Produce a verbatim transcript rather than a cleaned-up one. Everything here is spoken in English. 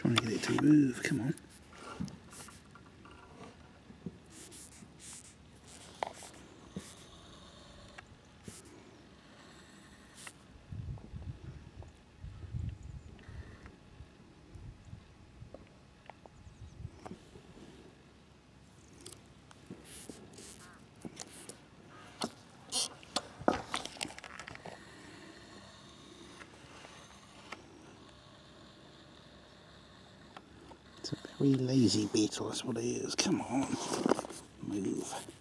Trying to get it to move, come on. It's a very lazy beetle, that's what it is. Come on, move.